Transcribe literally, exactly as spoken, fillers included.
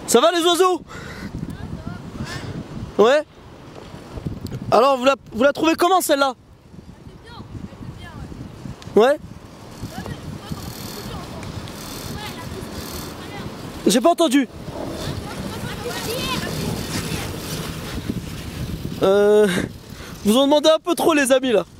Ça va les oiseaux? Ouais. Alors vous la, vous la trouvez comment celle-là? Ouais. J'ai pas entendu. Euh, vous en demandez un peu trop les amis là.